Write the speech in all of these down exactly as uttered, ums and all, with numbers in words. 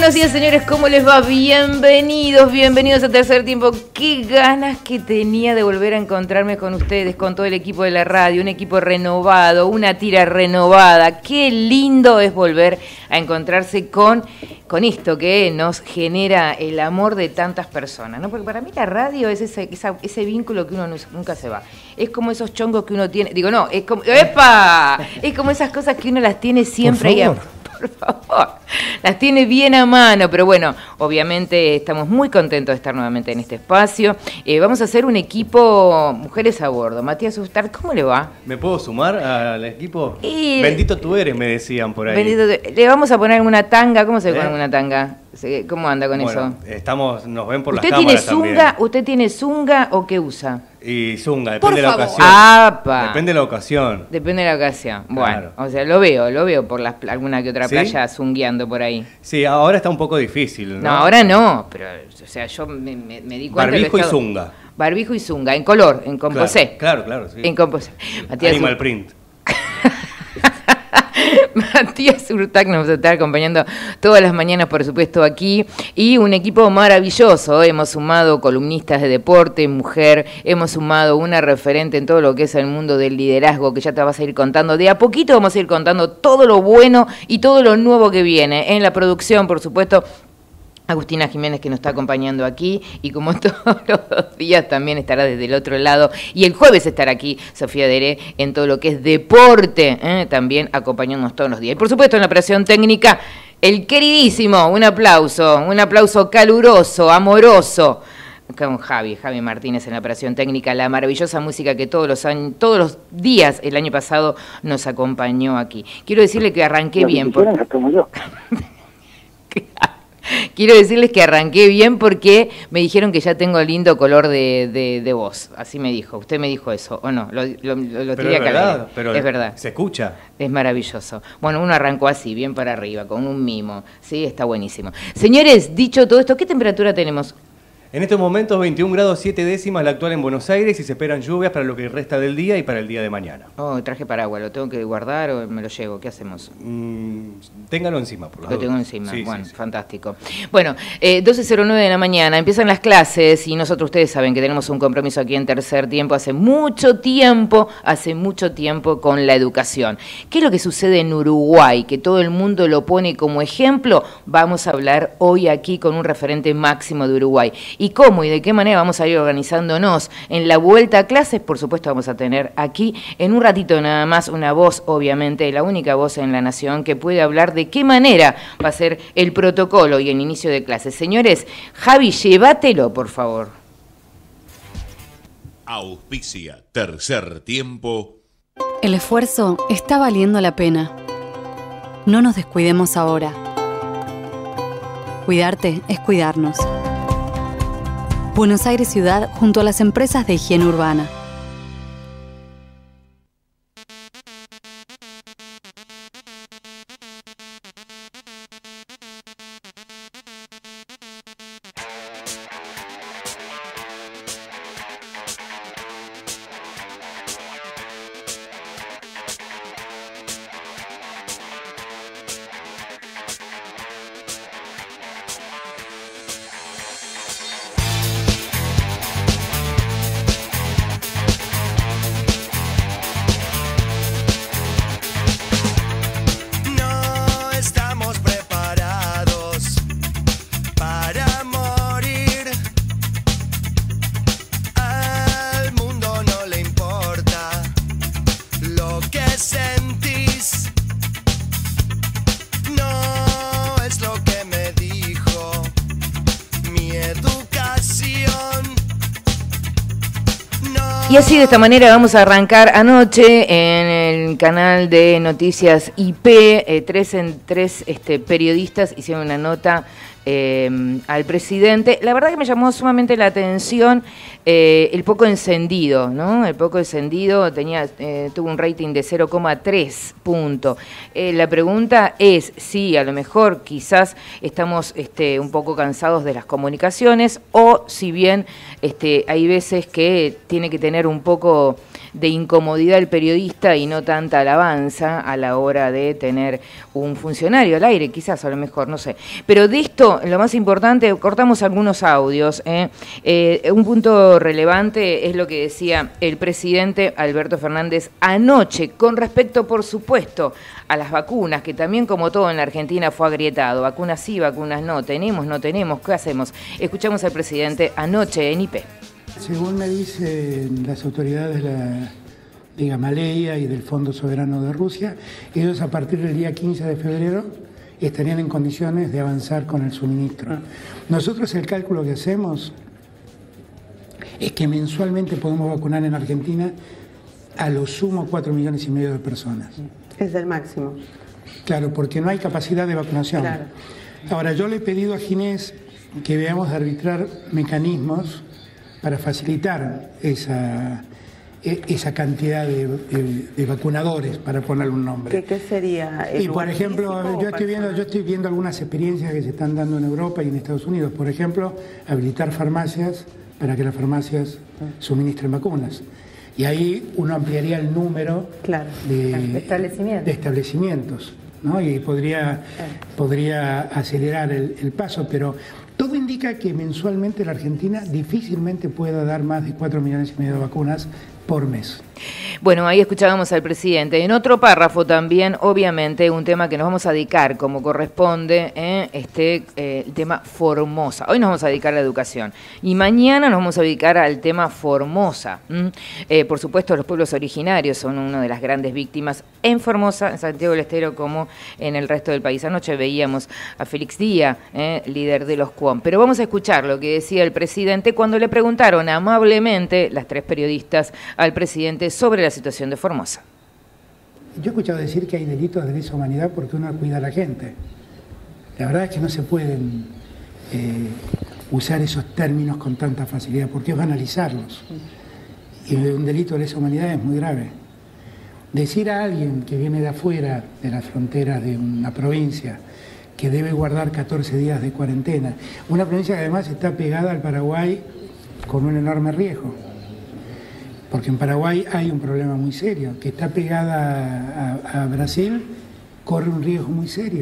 Buenos días, señores, ¿cómo les va? Bienvenidos, bienvenidos a Tercer Tiempo. Qué ganas que tenía de volver a encontrarme con ustedes, con todo el equipo de la radio, un equipo renovado, una tira renovada. Qué lindo es volver a encontrarse con, con esto que nos genera el amor de tantas personas, ¿no? Porque para mí la radio es ese, esa, ese vínculo que uno no, nunca se va. Es como esos chongos que uno tiene, digo, no, es como, ¡epa! Es como esas cosas que uno las tiene siempre ahí. Por favor, las tiene bien a mano, pero bueno, obviamente estamos muy contentos de estar nuevamente en este espacio. Eh, vamos a hacer un equipo Mujeres a Bordo. Matías Ustar, ¿cómo le va? ¿Me puedo sumar al equipo? Y... Bendito tú eres, me decían por ahí. Bendito, le vamos a poner una tanga, ¿cómo se ¿Eh? pone una tanga? ¿Cómo anda con bueno, eso? Estamos, nos ven por las ¿Usted cámaras tiene zunga, también. ¿Usted tiene zunga o qué usa? Y zunga, depende Por de la favor. ocasión. ¡Apa! Depende de la ocasión. Depende de la ocasión. Bueno, Claro. o sea, lo veo, lo veo por las, alguna que otra ¿Sí? playa zungueando por ahí. Sí, ahora está un poco difícil, ¿no? No, ahora no, pero, o sea, yo me, me, me di cuenta Barbijo que he y estado- zunga. Barbijo y zunga, en color, en composé. Claro, claro, claro, sí. En composé. Matías, Animal Ur- print. Matías Urtac nos va a estar acompañando todas las mañanas, por supuesto, aquí. Y un equipo maravilloso. Hemos sumado columnistas de deporte, mujer. Hemos sumado una referente en todo lo que es el mundo del liderazgo, que ya te vas a ir contando. De a poquito vamos a ir contando todo lo bueno y todo lo nuevo que viene. En la producción, por supuesto, Agustina Jiménez, que nos está acompañando aquí, y como todos los días también estará desde el otro lado, y el jueves estará aquí Sofía Deré en todo lo que es deporte, ¿eh? También acompañándonos todos los días. Y por supuesto en la operación técnica, el queridísimo, un aplauso, un aplauso caluroso, amoroso, con Javi, Javi Martínez en la operación técnica, la maravillosa música que todos los años, todos los días el año pasado nos acompañó aquí. Quiero decirle que arranqué Las bien. decisiones las tomo yo. Quiero decirles que arranqué bien porque me dijeron que ya tengo lindo color de, de, de voz. Así me dijo. Usted me dijo eso, ¿o no? Lo, lo, lo, lo Pero tiré es acá al verdad, aire. pero Es verdad. se escucha. Es maravilloso. Bueno, uno arrancó así, bien para arriba, con un mimo. Sí, está buenísimo. Señores, dicho todo esto, ¿qué temperatura tenemos? En estos momentos veintiún grados siete décimas la actual en Buenos Aires y se esperan lluvias para lo que resta del día y para el día de mañana. Oh, traje paraguas. ¿Lo tengo que guardar o me lo llevo? ¿Qué hacemos? Mm, téngalo encima, por Lo favor. tengo encima, Sí, bueno, sí, sí. fantástico. Bueno, eh, doce cero nueve de la mañana, empiezan las clases y nosotros, ustedes saben que tenemos un compromiso aquí en Tercer Tiempo hace mucho tiempo, hace mucho tiempo con la educación. ¿Qué es lo que sucede en Uruguay? Que todo el mundo lo pone como ejemplo. Vamos a hablar hoy aquí con un referente máximo de Uruguay. ¿Y cómo y de qué manera vamos a ir organizándonos en la vuelta a clases? Por supuesto vamos a tener aquí en un ratito nada más una voz, obviamente, la única voz en la nación que puede hablar de qué manera va a ser el protocolo y el inicio de clases. Señores, Javi, llévatelo, por favor. Auspicia Tercer Tiempo. El esfuerzo está valiendo la pena. No nos descuidemos ahora. Cuidarte es cuidarnos. Buenos Aires Ciudad junto a las empresas de higiene urbana. No estamos preparados para morir. Al mundo no le importa lo que sentís. No es lo que me dijo mi educación. No. Y así de esta manera vamos a arrancar anoche en el canal de Noticias I P, eh, tres en tres este, periodistas hicieron una nota eh, al presidente. La verdad que me llamó sumamente la atención eh, el poco encendido, ¿no? El poco encendido tenía, eh, tuvo un rating de cero coma tres punto. Eh, la pregunta es si a lo mejor quizás estamos este, un poco cansados de las comunicaciones o si bien este, hay veces que tiene que tener un poco de incomodidad el periodista y no tanta alabanza a la hora de tener un funcionario al aire, quizás a lo mejor, no sé. Pero de esto, lo más importante, cortamos algunos audios. ¿eh? Eh, un punto relevante es lo que decía el presidente Alberto Fernández anoche, con respecto, por supuesto, a las vacunas, que también, como todo en la Argentina, fue agrietado. Vacunas sí, vacunas no. Tenemos, no tenemos, ¿qué hacemos? Escuchamos al presidente anoche en I P. Según me dicen las autoridades de la de Gamaleya y del Fondo Soberano de Rusia, ellos a partir del día quince de febrero estarían en condiciones de avanzar con el suministro. Nosotros el cálculo que hacemos es que mensualmente podemos vacunar en Argentina a lo sumo cuatro millones y medio de personas. Es el máximo. Claro, porque no hay capacidad de vacunación. Claro. Ahora, yo le he pedido a Ginés que veamos de arbitrar mecanismos para facilitar esa, esa cantidad de, de, de vacunadores, para ponerle un nombre. ¿Qué, qué sería? Y por ejemplo, yo estoy, viendo, yo estoy viendo algunas experiencias que se están dando en Europa y en Estados Unidos. Por ejemplo, habilitar farmacias para que las farmacias suministren vacunas. Y ahí uno ampliaría el número claro, de, claro, de establecimientos. De establecimientos, ¿no? Y podría, claro. podría acelerar el, el paso, pero todo indica que mensualmente la Argentina difícilmente pueda dar más de cuatro millones y medio de vacunas por mes. Bueno, ahí escuchábamos al presidente. En otro párrafo también, obviamente, un tema que nos vamos a dedicar como corresponde, ¿eh? este, eh, el tema Formosa. Hoy nos vamos a dedicar a la educación y mañana nos vamos a dedicar al tema Formosa. ¿Mm? Eh, por supuesto, los pueblos originarios son una de las grandes víctimas en Formosa, en Santiago del Estero, como en el resto del país. Anoche veíamos a Félix Díaz, ¿eh? líder de los Cuom. Pero vamos a escuchar lo que decía el presidente cuando le preguntaron amablemente las tres periodistas al presidente sobre la situación de Formosa. Yo he escuchado decir que hay delitos de lesa humanidad porque uno cuida a la gente. La verdad es que no se pueden eh, usar esos términos con tanta facilidad porque es banalizarlos. Y un delito de lesa humanidad es muy grave. Decir a alguien que viene de afuera, de las fronteras de una provincia, que debe guardar catorce días de cuarentena, una provincia que además está pegada al Paraguay con un enorme riesgo. Porque en Paraguay hay un problema muy serio, que está pegada a, a, a Brasil, corre un riesgo muy serio.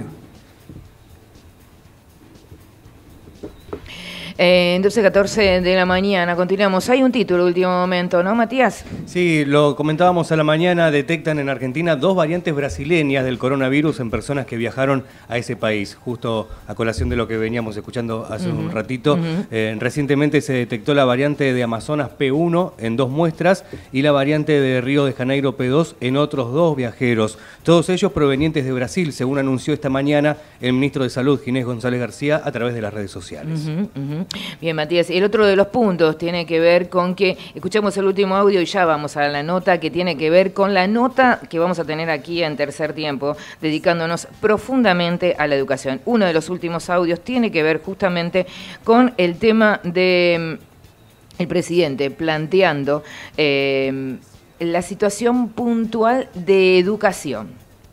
Eh, doce catorce de la mañana, continuamos. Hay un título de último momento, ¿no, Matías? Sí, lo comentábamos a la mañana, detectan en Argentina dos variantes brasileñas del coronavirus en personas que viajaron a ese país, justo a colación de lo que veníamos escuchando hace uh-huh. un ratito. Uh-huh. eh, recientemente se detectó la variante de Amazonas P uno en dos muestras y la variante de Río de Janeiro P dos en otros dos viajeros, todos ellos provenientes de Brasil, según anunció esta mañana el ministro de Salud, Ginés González García, a través de las redes sociales. Uh-huh, uh-huh. Bien, Matías, el otro de los puntos tiene que ver con que, escuchamos el último audio y ya vamos a la nota que tiene que ver con la nota que vamos a tener aquí en Tercer Tiempo, dedicándonos profundamente a la educación. Uno de los últimos audios tiene que ver justamente con el tema de el presidente planteando eh, la situación puntual de educación.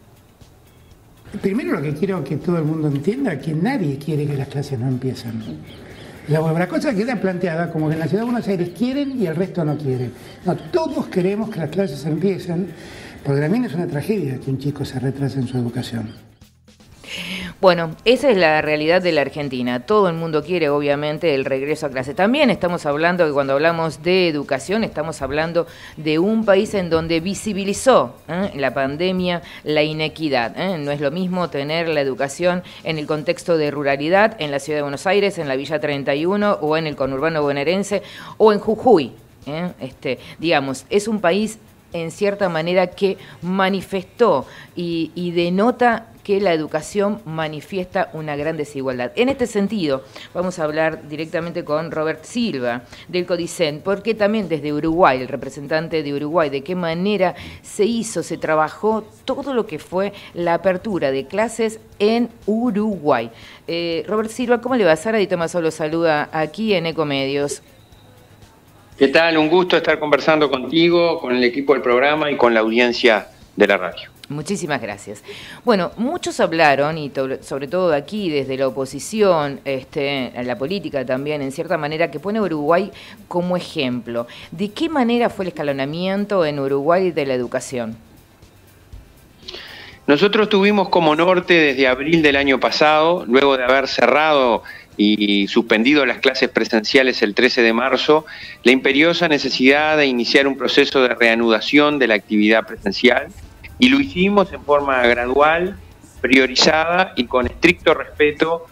Primero lo que quiero que todo el mundo entienda es que nadie quiere que las clases no empiecen. La, la cosa queda planteada como que en la Ciudad de Buenos Aires quieren y el resto no quiere. No, todos queremos que las clases empiecen, porque también es una tragedia que un chico se retrase en su educación. Bueno, esa es la realidad de la Argentina. Todo el mundo quiere, obviamente, el regreso a clase. También estamos hablando que cuando hablamos de educación, estamos hablando de un país en donde visibilizó ¿eh? la pandemia, la inequidad. ¿eh? No es lo mismo tener la educación en el contexto de ruralidad, en la Ciudad de Buenos Aires, en la Villa treinta y uno, o en el conurbano bonaerense, o en Jujuy. ¿eh? Este, digamos, es un país, en cierta manera, que manifestó y, y denota que la educación manifiesta una gran desigualdad. En este sentido, vamos a hablar directamente con Robert Silva, del CODICEN, porque también desde Uruguay, el representante de Uruguay, de qué manera se hizo, se trabajó todo lo que fue la apertura de clases en Uruguay. Eh, Robert Silva, ¿cómo le va? Sara Di Tomaso lo saluda aquí en Ecomedios. ¿Qué tal? Un gusto estar conversando contigo, con el equipo del programa y con la audiencia de la radio. Muchísimas gracias. Bueno, muchos hablaron, y to- sobre todo aquí, desde la oposición, este, la política también, en cierta manera, que pone a Uruguay como ejemplo. ¿De qué manera fue el escalonamiento en Uruguay de la educación? Nosotros tuvimos como norte desde abril del año pasado, luego de haber cerrado y suspendido las clases presenciales el trece de marzo, la imperiosa necesidad de iniciar un proceso de reanudación de la actividad presencial, y lo hicimos en forma gradual, priorizada y con estricto respeto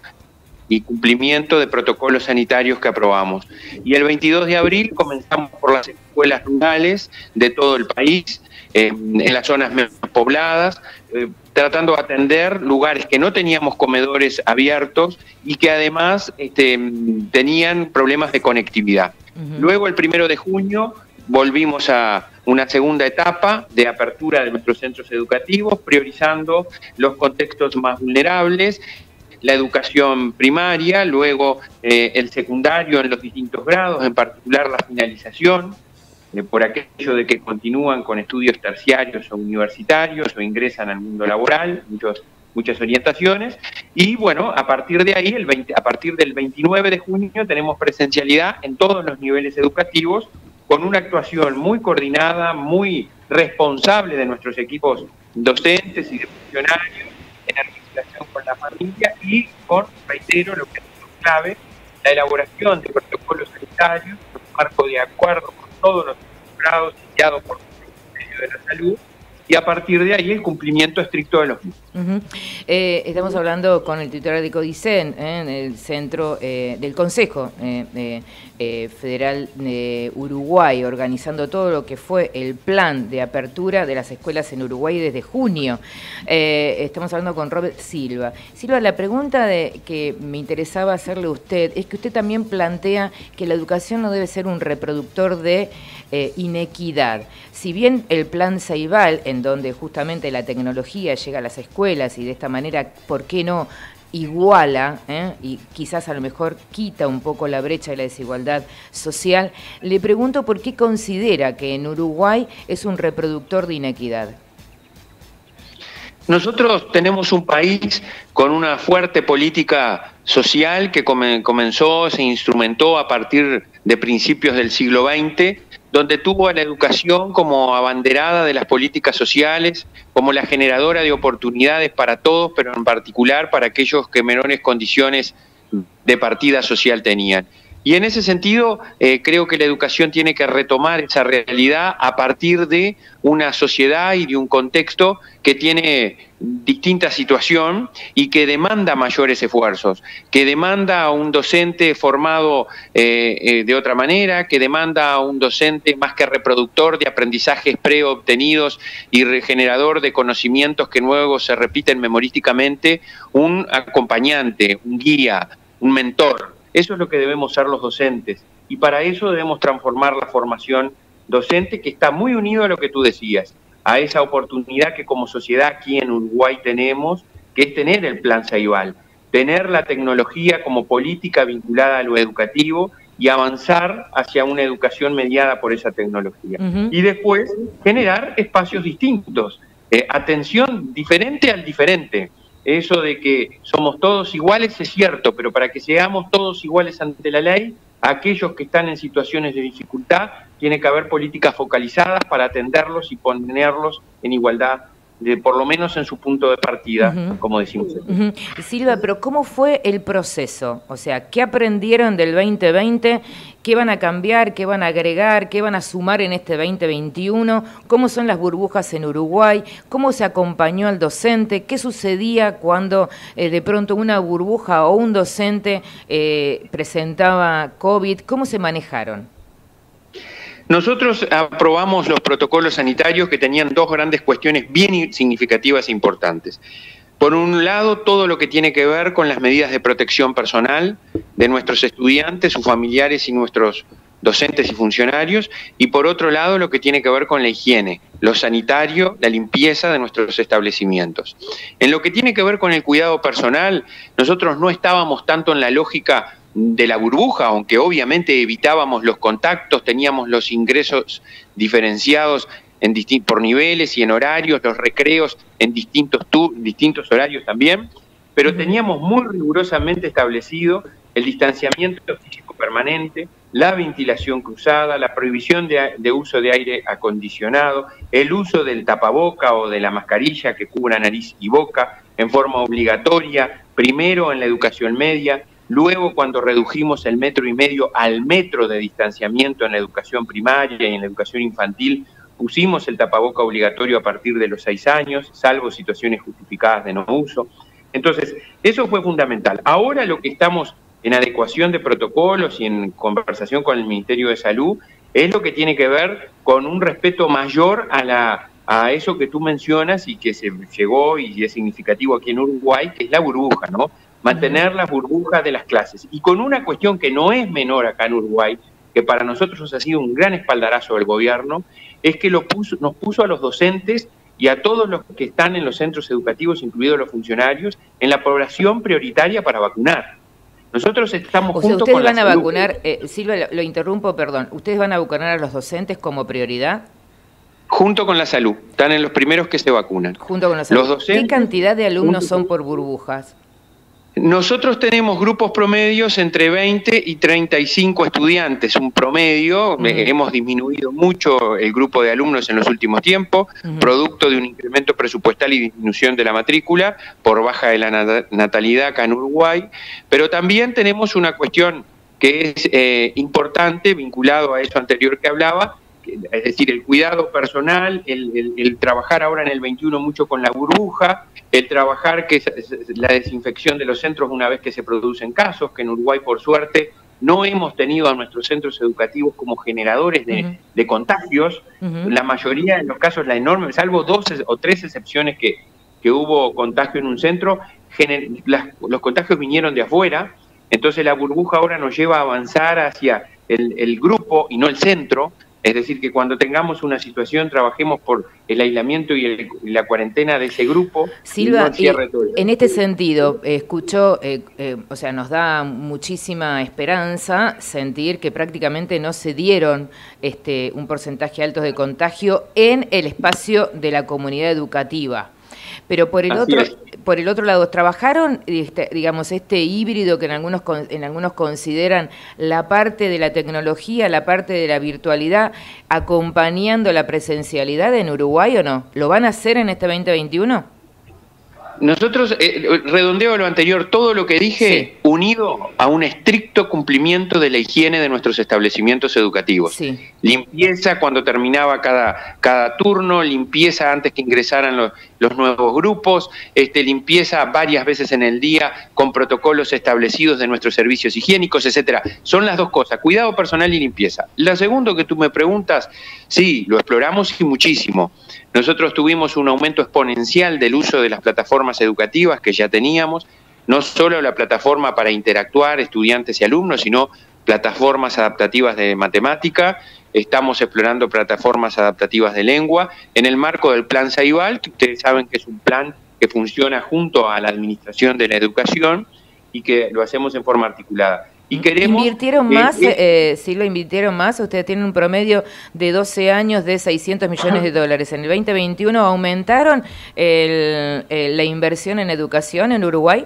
y cumplimiento de protocolos sanitarios que aprobamos. Y el veintidós de abril comenzamos por las escuelas rurales de todo el país, eh, en las zonas menos pobladas, eh, tratando de atender lugares que no teníamos comedores abiertos y que además este, tenían problemas de conectividad. Uh-huh. Luego, el primero de junio, volvimos a una segunda etapa de apertura de nuestros centros educativos, priorizando los contextos más vulnerables, la educación primaria, luego eh, el secundario en los distintos grados, en particular la finalización, eh, por aquello de que continúan con estudios terciarios o universitarios o ingresan al mundo laboral, muchos, muchas orientaciones, y bueno, a partir de ahí, el veinte, a partir del veintinueve de junio, tenemos presencialidad en todos los niveles educativos, con una actuación muy coordinada, muy responsable de nuestros equipos docentes y de funcionarios, en articulación con la familia y con, reitero, lo que es clave, la elaboración de protocolos sanitarios, un marco de acuerdo con todos los involucrados, guiado por el Ministerio de la Salud, y a partir de ahí el cumplimiento estricto de los mismos. Uh-huh. eh, estamos hablando con el titular de CODICEN, eh, en el centro eh, del Consejo eh, eh, eh, Federal de Uruguay, organizando todo lo que fue el plan de apertura de las escuelas en Uruguay desde junio. Eh, estamos hablando con Robert Silva. Silva, la pregunta de, que me interesaba hacerle a usted es que usted también plantea que la educación no debe ser un reproductor de eh, inequidad. Si bien el plan Ceibal, en donde justamente la tecnología llega a las escuelas y de esta manera, ¿por qué no iguala eh? y quizás a lo mejor quita un poco la brecha de la desigualdad social? Le pregunto por qué considera que en Uruguay es un reproductor de inequidad. Nosotros tenemos un país con una fuerte política social que come, comenzó, se instrumentó a partir de principios del siglo veinte, donde tuvo a la educación como abanderada de las políticas sociales, como la generadora de oportunidades para todos, pero en particular para aquellos que menores condiciones de partida social tenían. Y en ese sentido, eh, creo que la educación tiene que retomar esa realidad a partir de una sociedad y de un contexto que tiene distinta situación y que demanda mayores esfuerzos, que demanda a un docente formado eh, eh, de otra manera, que demanda a un docente más que reproductor de aprendizajes preobtenidos y regenerador de conocimientos que luego se repiten memorísticamente, un acompañante, un guía, un mentor. Eso es lo que debemos ser los docentes, y para eso debemos transformar la formación docente, que está muy unido a lo que tú decías, a esa oportunidad que como sociedad aquí en Uruguay tenemos, que es tener el plan Ceibal, tener la tecnología como política vinculada a lo educativo y avanzar hacia una educación mediada por esa tecnología. Uh-huh. Y después generar espacios distintos, eh, atención diferente al diferente. Eso de que somos todos iguales es cierto, pero para que seamos todos iguales ante la ley, aquellos que están en situaciones de dificultad, tiene que haber políticas focalizadas para atenderlos y ponerlos en igualdad, de, por lo menos en su punto de partida, uh-huh. como decimos. Uh-huh. Silva, pero ¿cómo fue el proceso? O sea, ¿qué aprendieron del veinte veinte? ¿Qué van a cambiar? ¿Qué van a agregar? ¿Qué van a sumar en este veinte veintiuno? ¿Cómo son las burbujas en Uruguay? ¿Cómo se acompañó al docente? ¿Qué sucedía cuando eh, de pronto una burbuja o un docente eh, presentaba COVID? ¿Cómo se manejaron? Nosotros aprobamos los protocolos sanitarios que tenían dos grandes cuestiones bien significativas e importantes. Por un lado, todo lo que tiene que ver con las medidas de protección personal de nuestros estudiantes, sus familiares y nuestros docentes y funcionarios, y por otro lado, lo que tiene que ver con la higiene, lo sanitario, la limpieza de nuestros establecimientos. En lo que tiene que ver con el cuidado personal, nosotros no estábamos tanto en la lógica de la burbuja, aunque obviamente evitábamos los contactos, teníamos los ingresos diferenciados en disti- por niveles y en horarios, los recreos en distintos, tu- distintos horarios también, pero teníamos muy rigurosamente establecido el distanciamiento físico permanente, la ventilación cruzada, la prohibición de, de uso de aire acondicionado, el uso del tapaboca o de la mascarilla que cubra nariz y boca en forma obligatoria, primero en la educación media, luego cuando redujimos el metro y medio al metro de distanciamiento en la educación primaria y en la educación infantil, pusimos el tapaboca obligatorio a partir de los seis años, salvo situaciones justificadas de no uso. Entonces, eso fue fundamental. Ahora lo que estamos en adecuación de protocolos y en conversación con el Ministerio de Salud es lo que tiene que ver con un respeto mayor a, la, a eso que tú mencionas y que se llegó y es significativo aquí en Uruguay, que es la burbuja, ¿no? Mantener las burbujas de las clases. Y con una cuestión que no es menor acá en Uruguay, que para nosotros ha sido un gran espaldarazo del gobierno, es que lo puso, nos puso a los docentes y a todos los que están en los centros educativos, incluidos los funcionarios, en la población prioritaria para vacunar. Nosotros estamos o sea, juntos ustedes con van la a salud. vacunar, eh, Silva, lo, lo interrumpo, perdón, ¿ustedes van a vacunar a los docentes como prioridad? Junto con la salud, están en los primeros que se vacunan. Junto con la salud. Los docentes, ¿Qué cantidad de alumnos junto son con- por burbujas? Nosotros tenemos grupos promedios entre veinte y treinta y cinco estudiantes, un promedio. Ujú. Eh, hemos disminuido mucho el grupo de alumnos en los últimos tiempos, Ujú. producto de un incremento presupuestal y disminución de la matrícula por baja de la nat- natalidad acá en Uruguay, pero también tenemos una cuestión que es eh, importante, vinculado a eso anterior que hablaba, que- es decir, el cuidado personal, el, el- el trabajar ahora en el veintiuno mucho con la burbuja, el trabajar que es, es la desinfección de los centros una vez que se producen casos, que en Uruguay por suerte no hemos tenido a nuestros centros educativos como generadores de, Ujú. de contagios. Ujú. La mayoría de los casos, la enorme, salvo dos o tres excepciones que, que hubo contagio en un centro, gener- las- los contagios vinieron de afuera, entonces la burbuja ahora nos lleva a avanzar hacia el, el grupo y no el centro. Es decir, que cuando tengamos una situación trabajemos por el aislamiento y, el- y la cuarentena de ese grupo. y no Silva, el cierre y total. en este sentido, eh, escucho, eh, eh, o sea, nos da muchísima esperanza sentir que prácticamente no se dieron este, un porcentaje alto de contagio en el espacio de la comunidad educativa. Pero por el Así otro, es. por el otro lado, ¿trabajaron, este, digamos, este híbrido que en algunos con- en algunos consideran la parte de la tecnología, la parte de la virtualidad, acompañando la presencialidad en Uruguay o no? ¿Lo van a hacer en este veinte veintiuno? Nosotros, eh, redondeo lo anterior, todo lo que dije, Sí. unido a un estricto cumplimiento de la higiene de nuestros establecimientos educativos. Sí. Limpieza cuando terminaba cada, cada turno, limpieza antes que ingresaran los, los nuevos grupos, este, limpieza varias veces en el día con protocolos establecidos de nuestros servicios higiénicos, etcétera. Son las dos cosas, cuidado personal y limpieza. Lo segundo que tú me preguntas, sí, lo exploramos y muchísimo. Nosotros tuvimos un aumento exponencial del uso de las plataformas educativas que ya teníamos, no solo la plataforma para interactuar estudiantes y alumnos, sino plataformas adaptativas de matemática. Estamos explorando plataformas adaptativas de lengua en el marco del Plan Saibal, que ustedes saben que es un plan que funciona junto a la Administración de la Educación y que lo hacemos en forma articulada. Y queremos, ¿Invirtieron eh, más, eh, eh, Silva, invirtieron más? Ustedes tienen un promedio de doce años de seiscientos millones de dólares. En el veinte veintiuno aumentaron el- el- la inversión en educación en Uruguay.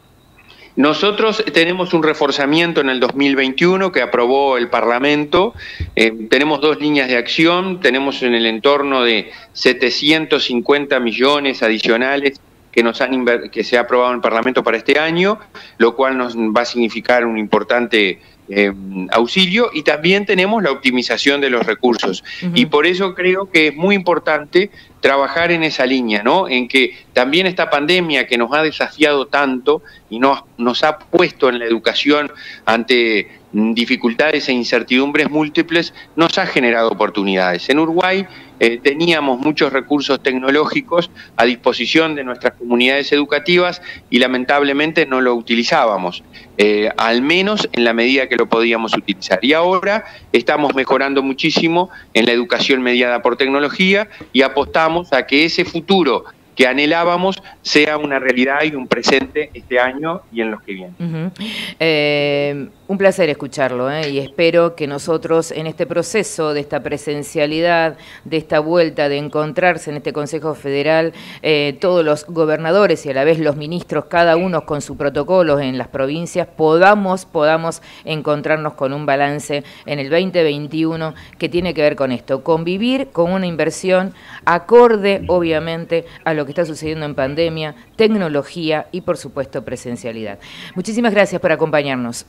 Nosotros tenemos un reforzamiento en el dos mil veintiuno que aprobó el Parlamento. Eh, tenemos dos líneas de acción. Tenemos en el entorno de setecientos cincuenta millones adicionales que nos han inver- que se ha aprobado en el Parlamento para este año, lo cual nos va a significar un importante eh, auxilio, y también tenemos la optimización de los recursos. Ujú. Y por eso creo que es muy importante trabajar en esa línea, ¿no? En que también esta pandemia que nos ha desafiado tanto y nos, nos ha puesto en la educación ante mm, dificultades e incertidumbres múltiples, nos ha generado oportunidades. En Uruguay eh, teníamos muchos recursos tecnológicos a disposición de nuestras comunidades educativas y lamentablemente no lo utilizábamos, eh, al menos en la medida que lo podíamos utilizar. Y ahora estamos mejorando muchísimo en la educación mediada por tecnología y apostamos a que ese futuro que anhelábamos sea una realidad y un presente este año y en los que vienen. Ujú. Eh, Un placer escucharlo, ¿eh? Y espero que nosotros en este proceso de esta presencialidad, de esta vuelta, de encontrarse en este Consejo Federal, eh, todos los gobernadores y a la vez los ministros, cada uno con su protocolo en las provincias, podamos, podamos encontrarnos con un balance en el veinte veintiuno que tiene que ver con esto, convivir con una inversión acorde, obviamente, a lo que está sucediendo en pandemia, tecnología y, por supuesto, presencialidad. Muchísimas gracias por acompañarnos.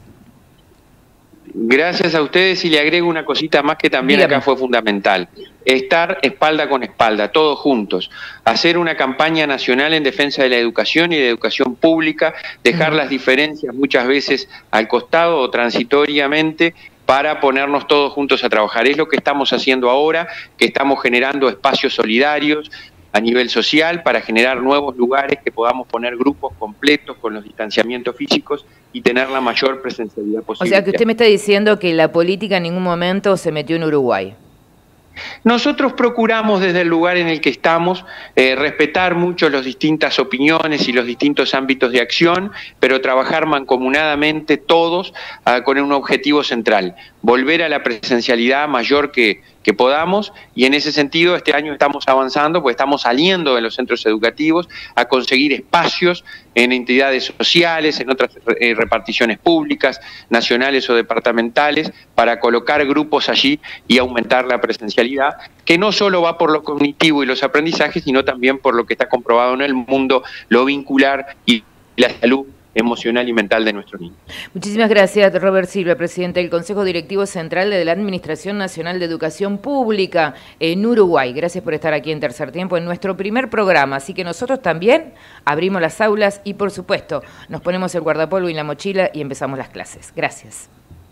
Gracias a ustedes y le agrego una cosita más que también Dígame. acá fue fundamental. Estar espalda con espalda, todos juntos. Hacer una campaña nacional en defensa de la educación y de la educación pública, dejar las diferencias muchas veces al costado o transitoriamente para ponernos todos juntos a trabajar. Es lo que estamos haciendo ahora, que estamos generando espacios solidarios a nivel social para generar nuevos lugares que podamos poner grupos completos con los distanciamientos físicos y tener la mayor presencialidad O posible. sea que usted me está diciendo que la política en ningún momento se metió en Uruguay. Nosotros procuramos desde el lugar en el que estamos eh, respetar mucho las distintas opiniones y los distintos ámbitos de acción, pero trabajar mancomunadamente todos uh, con un objetivo central, volver a la presencialidad mayor que, que podamos, y en ese sentido este año estamos avanzando, pues estamos saliendo de los centros educativos a conseguir espacios en entidades sociales, en otras eh, reparticiones públicas, nacionales o departamentales, para colocar grupos allí y aumentar la presencialidad, que no solo va por lo cognitivo y los aprendizajes, sino también por lo que está comprobado en el mundo, lo vincular y la salud emocional y mental de nuestros niños. Muchísimas gracias, Robert Silva, presidente del Consejo Directivo Central de la Administración Nacional de Educación Pública en Uruguay. Gracias por estar aquí en Tercer Tiempo, en nuestro primer programa. Así que nosotros también abrimos las aulas y, por supuesto, nos ponemos el guardapolvo y la mochila y empezamos las clases. Gracias.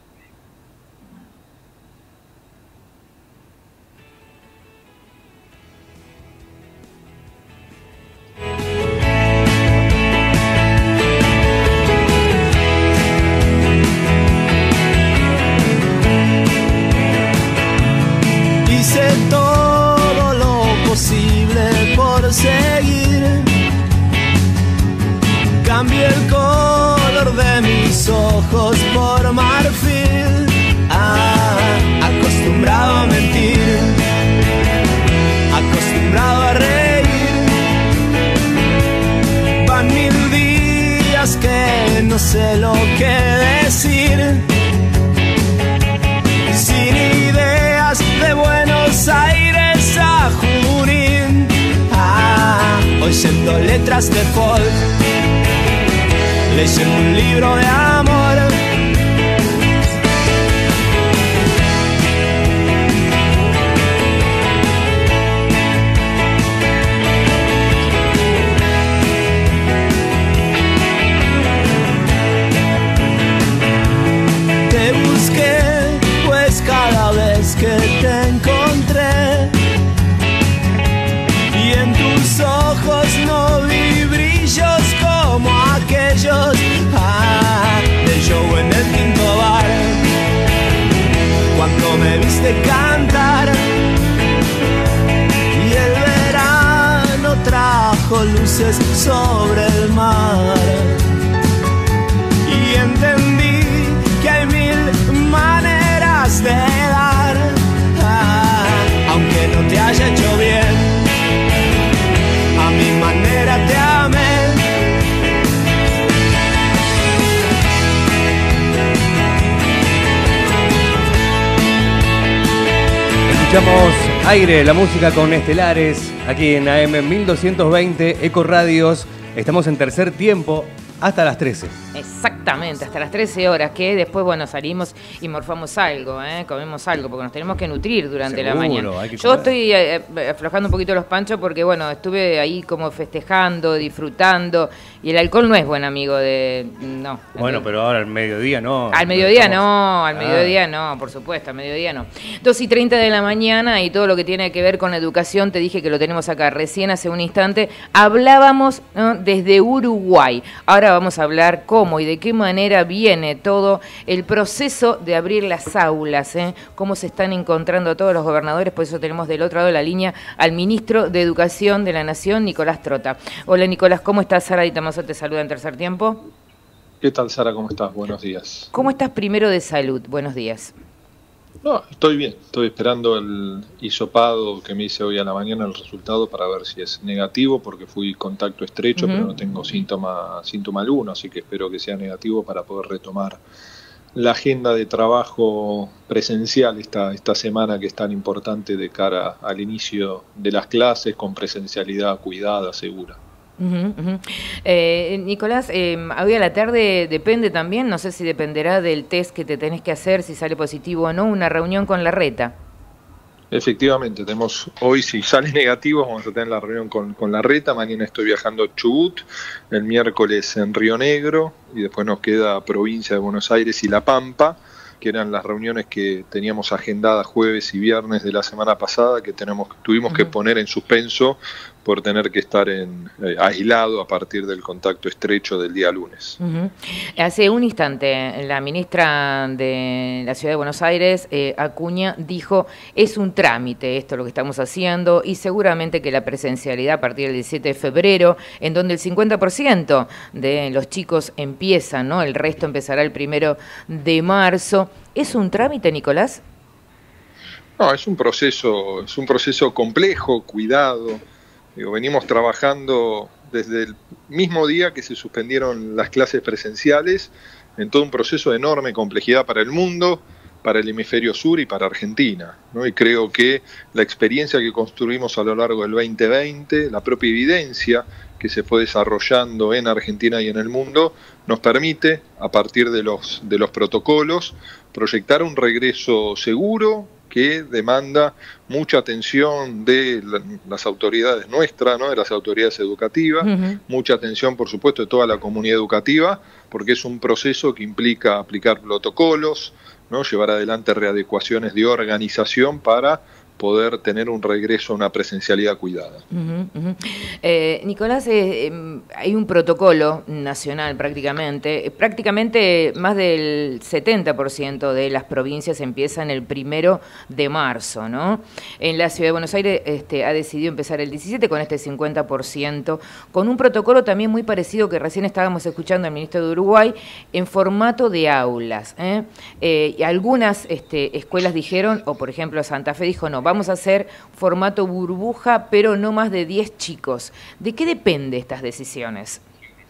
Hice todo lo posible por seguir. Cambié el color de mis ojos por marfil. Ah, acostumbrado a mentir, acostumbrado a reír. Van mil días que no sé lo que decir. Sin ideas de Buenos Aires a Junín, ah, oyendo letras de folk, leyendo un libro de amor. Te busqué, pues cada vez que te encontré, y en tus ojos no vi brillos como aquellos, ah, de show en el quinto bar, cuando me viste cantar, y el verano trajo luces sobre el mar, y entendí que hay mil maneras de dar, ah, aunque no te haya hecho bien, a mi manera te amé. Escuchamos Aire, la música con Estelares, aquí en A M mil doscientos veinte, Eco Radios. Estamos en Tercer Tiempo hasta las trece. Exactamente, hasta las trece horas, que después, bueno, salimos y morfamos algo, ¿eh? Comemos algo, porque nos tenemos que nutrir durante Seguro, la mañana. hay que Yo comer. estoy eh, aflojando un poquito los panchos porque, bueno, estuve ahí como festejando, disfrutando, y el alcohol no es buen amigo de... No. Bueno, pero ahora al mediodía no. Al mediodía Estamos- no, al Ah. mediodía no, por supuesto, al mediodía no. dos y treinta de la mañana y todo lo que tiene que ver con la educación, te dije que lo tenemos acá recién hace un instante, hablábamos, ¿no?, desde Uruguay. Ahora vamos a hablar cómo y de qué manera viene todo el proceso de abrir las aulas, ¿eh? Cómo se están encontrando todos los gobernadores, por eso tenemos del otro lado de la línea al ministro de Educación de la Nación, Nicolás Trota. Hola Nicolás, ¿cómo estás? Sara Di Tamaso te saluda en Tercer Tiempo. ¿Qué tal, Sara? ¿Cómo estás? Buenos días. ¿Cómo estás primero de salud? Buenos días. No, estoy bien. Estoy esperando el hisopado que me hice hoy a la mañana, el resultado, para ver si es negativo, porque fui contacto estrecho, uh-huh. pero no tengo síntoma, síntoma alguno, así que espero que sea negativo para poder retomar la agenda de trabajo presencial esta, esta semana, que es tan importante de cara al inicio de las clases, con presencialidad cuidada, segura. Uh-huh, uh-huh. Eh, Nicolás, eh, hoy a la tarde depende también, no sé si dependerá del test que te tenés que hacer, si sale positivo o no, una reunión con Larreta. Efectivamente, tenemos hoy, si sale negativo, vamos a tener la reunión con, con Larreta. Mañana estoy viajando a Chubut, el miércoles en Río Negro, y después nos queda provincia de Buenos Aires y La Pampa, que eran las reuniones que teníamos agendadas jueves y viernes de la semana pasada, que tenemos, tuvimos uh-huh. que poner en suspenso por tener que estar en, eh, aislado a partir del contacto estrecho del día lunes. Uh-huh. Hace un instante, la ministra de la Ciudad de Buenos Aires, eh, Acuña, dijo, es un trámite esto lo que estamos haciendo, y seguramente que la presencialidad a partir del diecisiete de febrero, en donde el cincuenta por ciento de los chicos empiezan, ¿no? El resto empezará el primero de marzo. ¿Es un trámite, Nicolás? No, es un proceso, es un proceso complejo, cuidado. Digo, venimos trabajando desde el mismo día que se suspendieron las clases presenciales en todo un proceso de enorme complejidad para el mundo, para el hemisferio sur y para Argentina, ¿no? Y creo que la experiencia que construimos a lo largo del veinte veinte, la propia evidencia que se fue desarrollando en Argentina y en el mundo, nos permite, a partir de los, de los protocolos, proyectar un regreso seguro, que demanda mucha atención de la, las autoridades nuestras, ¿no? De las autoridades educativas, uh-huh. mucha atención, por supuesto, de toda la comunidad educativa, porque es un proceso que implica aplicar protocolos, ¿no? Llevar adelante readecuaciones de organización para poder tener un regreso a una presencialidad cuidada. Uh-huh, uh-huh. Eh, Nicolás, eh, eh, hay un protocolo nacional prácticamente, eh, prácticamente más del setenta por ciento de las provincias empiezan el primero de marzo, ¿no? En la Ciudad de Buenos Aires este, ha decidido empezar el diecisiete con este cincuenta por ciento, con un protocolo también muy parecido que recién estábamos escuchando al ministro de Uruguay, en formato de aulas, ¿eh? Eh, y algunas este, escuelas dijeron, o por ejemplo Santa Fe dijo, no, vamos a hacer formato burbuja, pero no más de diez chicos. ¿De qué depende estas decisiones?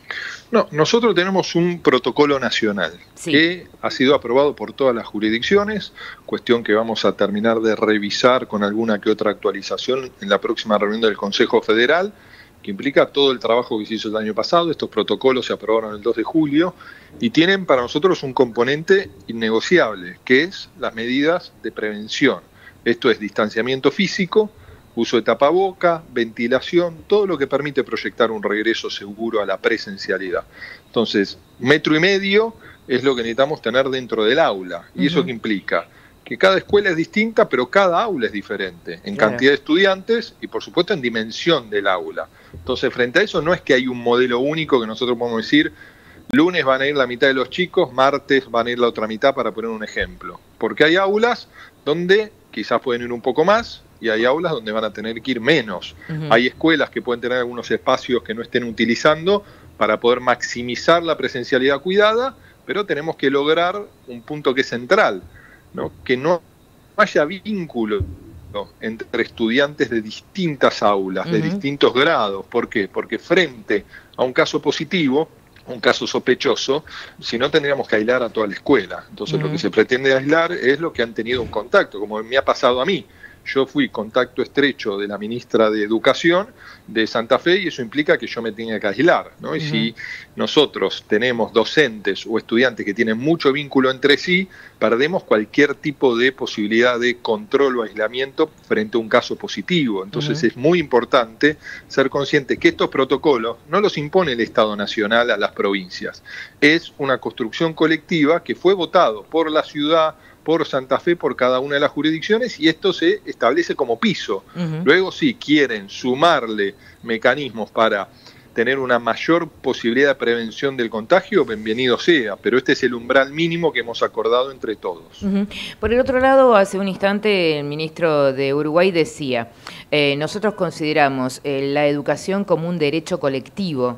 No, nosotros tenemos un protocolo nacional sí. que ha sido aprobado por todas las jurisdicciones, cuestión que vamos a terminar de revisar con alguna que otra actualización en la próxima reunión del Consejo Federal, que implica todo el trabajo que se hizo el año pasado. Estos protocolos se aprobaron el dos de julio y tienen para nosotros un componente innegociable, que es las medidas de prevención. Esto es distanciamiento físico, uso de tapaboca, ventilación, todo lo que permite proyectar un regreso seguro a la presencialidad. Entonces, metro y medio es lo que necesitamos tener dentro del aula. ¿Y uh-huh. eso qué implica? Que cada escuela es distinta, pero cada aula es diferente, en claro. cantidad de estudiantes y por supuesto en dimensión del aula. Entonces, frente a eso no es que hay un modelo único que nosotros podemos decir, lunes van a ir la mitad de los chicos, martes van a ir la otra mitad, para poner un ejemplo. Porque hay aulas donde quizás pueden ir un poco más y hay aulas donde van a tener que ir menos. Uh-huh. Hay escuelas que pueden tener algunos espacios que no estén utilizando para poder maximizar la presencialidad cuidada, pero tenemos que lograr un punto que es central, ¿no? Que no haya vínculo, ¿no? entre estudiantes de distintas aulas, uh-huh. de distintos grados. ¿Por qué? Porque frente a un caso positivo, un caso sospechoso, si no tendríamos que aislar a toda la escuela. Entonces uh-huh. lo que se pretende aislar es lo que han tenido un contacto, como me ha pasado a mí. Yo fui contacto estrecho de la ministra de Educación de Santa Fe y eso implica que yo me tenía que aislar, ¿no? Uh-huh. Y si nosotros tenemos docentes o estudiantes que tienen mucho vínculo entre sí, perdemos cualquier tipo de posibilidad de control o aislamiento frente a un caso positivo. Entonces uh-huh. es muy importante ser consciente que estos protocolos no los impone el Estado Nacional a las provincias. Es una construcción colectiva que fue votado por la ciudad, por Santa Fe, por cada una de las jurisdicciones, y esto se establece como piso. Uh-huh. Luego, si quieren sumarle mecanismos para tener una mayor posibilidad de prevención del contagio, bienvenido sea, pero este es el umbral mínimo que hemos acordado entre todos. Uh-huh. Por el otro lado, hace un instante el ministro de Uruguay decía, eh, nosotros consideramos eh, la educación como un derecho colectivo, ¿eh?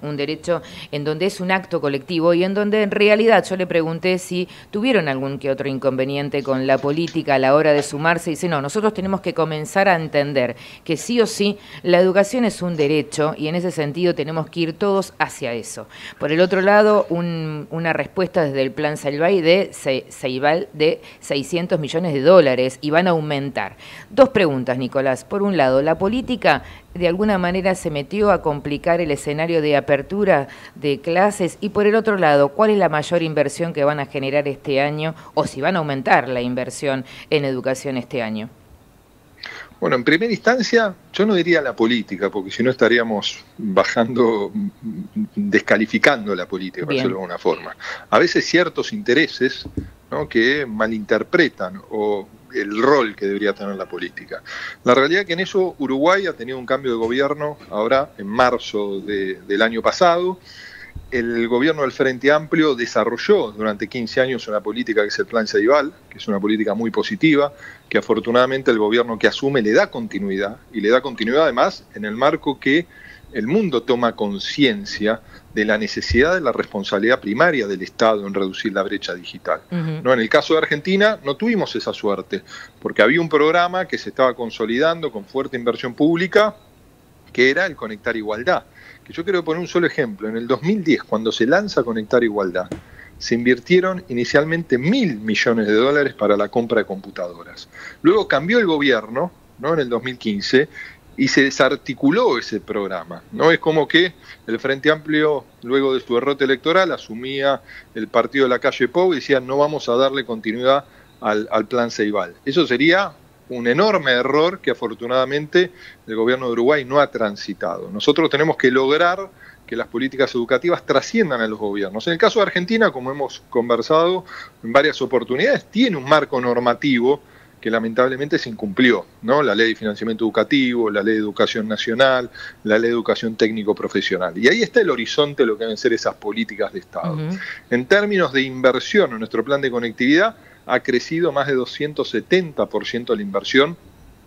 un derecho en donde es un acto colectivo y en donde en realidad yo le pregunté si tuvieron algún que otro inconveniente con la política a la hora de sumarse. Y dice, no, nosotros tenemos que comenzar a entender que sí o sí la educación es un derecho y en ese sentido tenemos que ir todos hacia eso. Por el otro lado, un, una respuesta desde el plan Ceibal de, Ceibal de seiscientos millones de dólares y van a aumentar. Dos preguntas, Nicolás. Por un lado, ¿la política de alguna manera se metió a complicar el escenario de apertura de clases? Y por el otro lado, ¿cuál es la mayor inversión que van a generar este año o si van a aumentar la inversión en educación este año? Bueno, en primera instancia, yo no diría la política, porque si no estaríamos bajando, descalificando la política, por decirlo de alguna forma. A veces ciertos intereses, ¿no?, que malinterpretan o el rol que debería tener la política. La realidad es que en eso Uruguay ha tenido un cambio de gobierno ahora en marzo de, del año pasado. El gobierno del Frente Amplio desarrolló durante quince años una política que es el Plan Ceibal, que es una política muy positiva, que afortunadamente el gobierno que asume le da continuidad, y le da continuidad además en el marco que el mundo toma conciencia de la necesidad de la responsabilidad primaria del Estado en reducir la brecha digital. Uh-huh. ¿No? En el caso de Argentina no tuvimos esa suerte, porque había un programa que se estaba consolidando con fuerte inversión pública, que era el Conectar Igualdad. Que yo quiero poner un solo ejemplo. En el dos mil diez, cuando se lanza Conectar Igualdad, se invirtieron inicialmente mil millones de dólares para la compra de computadoras. Luego cambió el gobierno, ¿no?, en el dos mil quince, y se desarticuló ese programa, ¿no? Es como que el Frente Amplio, luego de su derrota electoral, asumía el partido de la calle Pou y decía, no vamos a darle continuidad al, al Plan Ceibal. Eso sería un enorme error que afortunadamente el gobierno de Uruguay no ha transitado. Nosotros tenemos que lograr que las políticas educativas trasciendan a los gobiernos. En el caso de Argentina, como hemos conversado en varias oportunidades, tiene un marco normativo que lamentablemente se incumplió, ¿no? La ley de financiamiento educativo, la ley de educación nacional, la ley de educación técnico-profesional. Y ahí está el horizonte de lo que deben ser esas políticas de Estado. Uh-huh. En términos de inversión en nuestro plan de conectividad, ha crecido más de doscientos setenta por ciento la inversión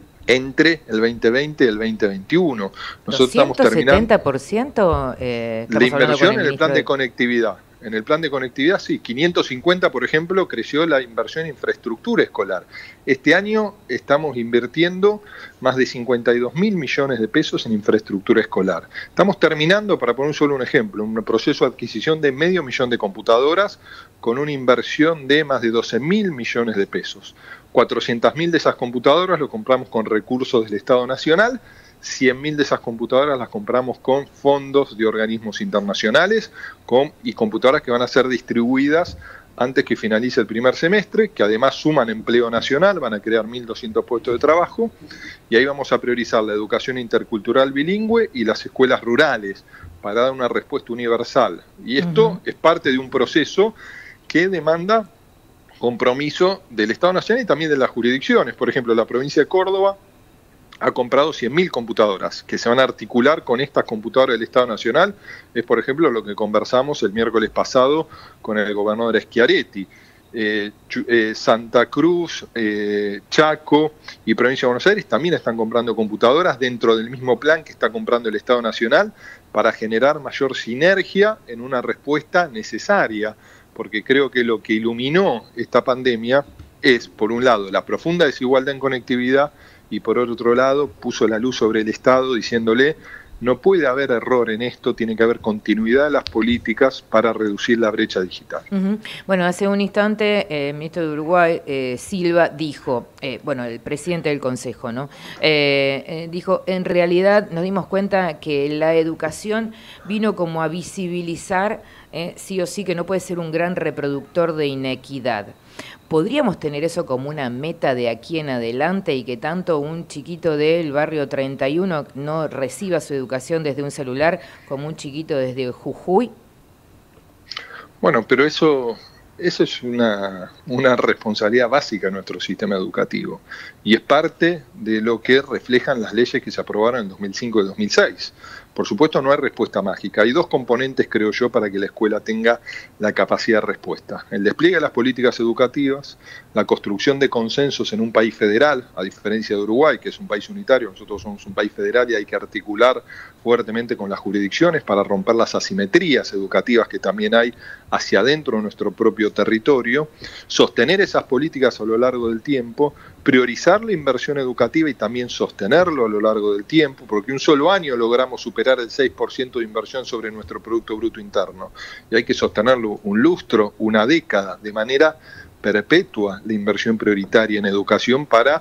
entre el veinte veinte y el veinte veintiuno. Nosotros estamos terminando ¿doscientos setenta por ciento? Eh, la inversión en el plan de conectividad. En el plan de conectividad, sí, quinientos cincuenta, por ejemplo, creció la inversión en infraestructura escolar. Este año estamos invirtiendo más de cincuenta y dos mil millones de pesos en infraestructura escolar. Estamos terminando, para poner solo un ejemplo, un proceso de adquisición de medio millón de computadoras con una inversión de más de doce mil millones de pesos. cuatrocientas mil de esas computadoras lo compramos con recursos del Estado Nacional, cien mil de esas computadoras las compramos con fondos de organismos internacionales con, y computadoras que van a ser distribuidas antes que finalice el primer semestre, que además suman empleo nacional, van a crear mil doscientos puestos de trabajo, y ahí vamos a priorizar la educación intercultural bilingüe y las escuelas rurales para dar una respuesta universal. Y esto uh-huh. es parte de un proceso que demanda compromiso del Estado Nacional y también de las jurisdicciones. Por ejemplo, la provincia de Córdoba ha comprado cien mil computadoras que se van a articular con estas computadoras del Estado Nacional. Es, por ejemplo, lo que conversamos el miércoles pasado con el gobernador Schiaretti. Eh, eh, Santa Cruz, eh, Chaco y Provincia de Buenos Aires también están comprando computadoras dentro del mismo plan que está comprando el Estado Nacional para generar mayor sinergia en una respuesta necesaria, porque creo que lo que iluminó esta pandemia es, por un lado, la profunda desigualdad en conectividad y por otro lado puso la luz sobre el Estado diciéndole no puede haber error en esto, tiene que haber continuidad de las políticas para reducir la brecha digital. Uh-huh. Bueno, hace un instante eh, el ministro de Uruguay, eh, Silva, dijo, eh, bueno, el presidente del Consejo, ¿no? Eh, eh, dijo, en realidad nos dimos cuenta que la educación vino como a visibilizar, eh, sí o sí, que no puede ser un gran reproductor de inequidad. ¿Podríamos tener eso como una meta de aquí en adelante y que tanto un chiquito del barrio treinta y uno no reciba su educación desde un celular como un chiquito desde Jujuy? Bueno, pero eso, eso es una, una responsabilidad básica de nuestro sistema educativo y es parte de lo que reflejan las leyes que se aprobaron en dos mil cinco y dos mil seis. Por supuesto, no hay respuesta mágica. Hay dos componentes, creo yo, para que la escuela tenga la capacidad de respuesta. El despliegue de las políticas educativas, la construcción de consensos en un país federal, a diferencia de Uruguay, que es un país unitario. Nosotros somos un país federal y hay que articular fuertemente con las jurisdicciones para romper las asimetrías educativas que también hay hacia adentro de nuestro propio territorio, sostener esas políticas a lo largo del tiempo, priorizar la inversión educativa y también sostenerlo a lo largo del tiempo, porque un solo año logramos superar el seis por ciento de inversión sobre nuestro Producto Bruto Interno, y hay que sostenerlo un lustro, una década, de manera perpetua la inversión prioritaria en educación para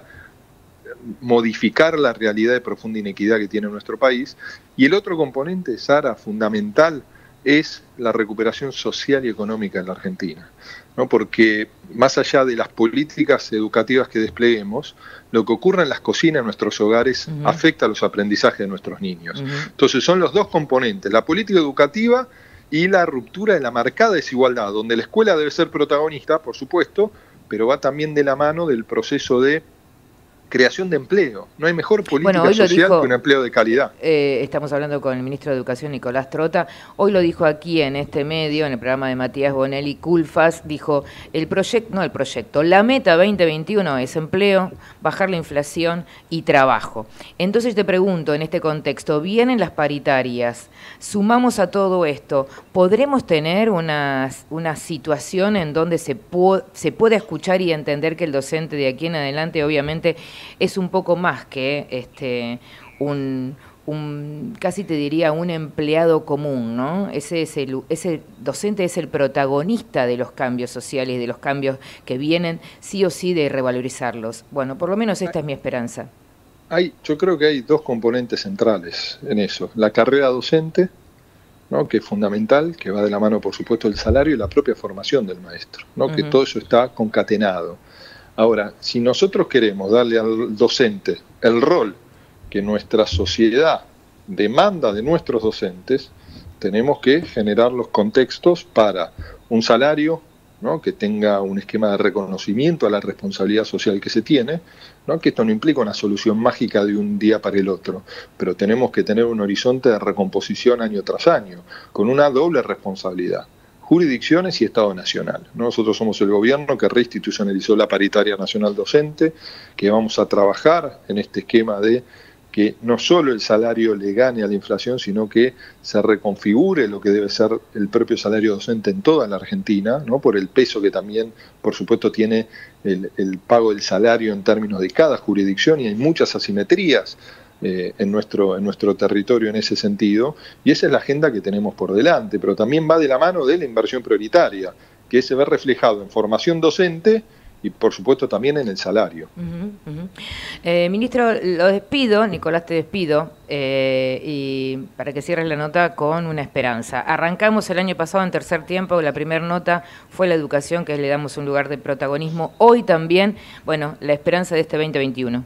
modificar la realidad de profunda inequidad que tiene nuestro país. Y el otro componente, Sara, fundamental, es la recuperación social y económica en la Argentina, ¿no? Porque más allá de las políticas educativas que despleguemos, lo que ocurre en las cocinas de nuestros hogares uh-huh. afecta a los aprendizajes de nuestros niños. Uh-huh. Entonces son los dos componentes, la política educativa y la ruptura de la marcada desigualdad, donde la escuela debe ser protagonista, por supuesto, pero va también de la mano del proceso de creación de empleo. No hay mejor política bueno, social dijo, que un empleo de calidad. Eh, estamos hablando con el ministro de Educación, Nicolás Trota. Hoy lo dijo aquí en este medio, en el programa de Matías Bonelli, Culfas, dijo, el proyecto, no el proyecto, la meta veinte veintiuno es empleo, bajar la inflación y trabajo. Entonces te pregunto, en este contexto, vienen las paritarias, sumamos a todo esto, ¿podremos tener una, una situación en donde se, pu- se pueda escuchar y entender que el docente de aquí en adelante, obviamente, es un poco más que este un, un casi te diría un empleado común, ¿no? Ese es el, ese docente es el protagonista de los cambios sociales, de los cambios que vienen sí o sí de revalorizarlos. Bueno, por lo menos esta es mi esperanza. Hay, yo creo que hay dos componentes centrales en eso. La carrera docente, ¿no? Que es fundamental, que va de la mano, por supuesto, el salario y la propia formación del maestro, ¿no? Uh-huh. Que todo eso está concatenado. Ahora, si nosotros queremos darle al docente el rol que nuestra sociedad demanda de nuestros docentes, tenemos que generar los contextos para un salario, ¿no? Que tenga un esquema de reconocimiento a la responsabilidad social que se tiene, ¿no? Que esto no implica una solución mágica de un día para el otro, pero tenemos que tener un horizonte de recomposición año tras año, con una doble responsabilidad. Jurisdicciones y Estado Nacional. Nosotros somos el gobierno que reinstitucionalizó la paritaria nacional docente, que vamos a trabajar en este esquema de que no solo el salario le gane a la inflación, sino que se reconfigure lo que debe ser el propio salario docente en toda la Argentina, ¿no? Por el peso que también, por supuesto, tiene el, el pago del salario en términos de cada jurisdicción, y hay muchas asimetrías Eh, en nuestro, en nuestro territorio en ese sentido, y esa es la agenda que tenemos por delante, pero también va de la mano de la inversión prioritaria, que se ve reflejado en formación docente y por supuesto también en el salario. Uh-huh, uh-huh. Eh, ministro, lo despido, Nicolás, te despido, eh, y para que cierres la nota con una esperanza. Arrancamos el año pasado en tercer tiempo, la primera nota fue la educación, que le damos un lugar de protagonismo. Hoy también, bueno, la esperanza de este veinte veintiuno.